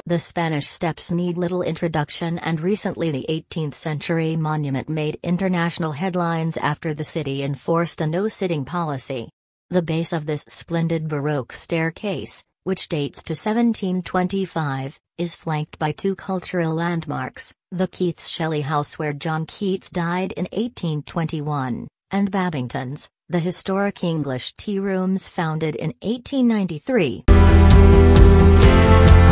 The Spanish Steps need little introduction, and recently the 18th-century monument made international headlines after the city enforced a no-sitting policy. The base of this splendid Baroque staircase, which dates to 1725, is flanked by two cultural landmarks, the Keats-Shelley House where John Keats died in 1821, and Babington's, the historic English tea rooms founded in 1893.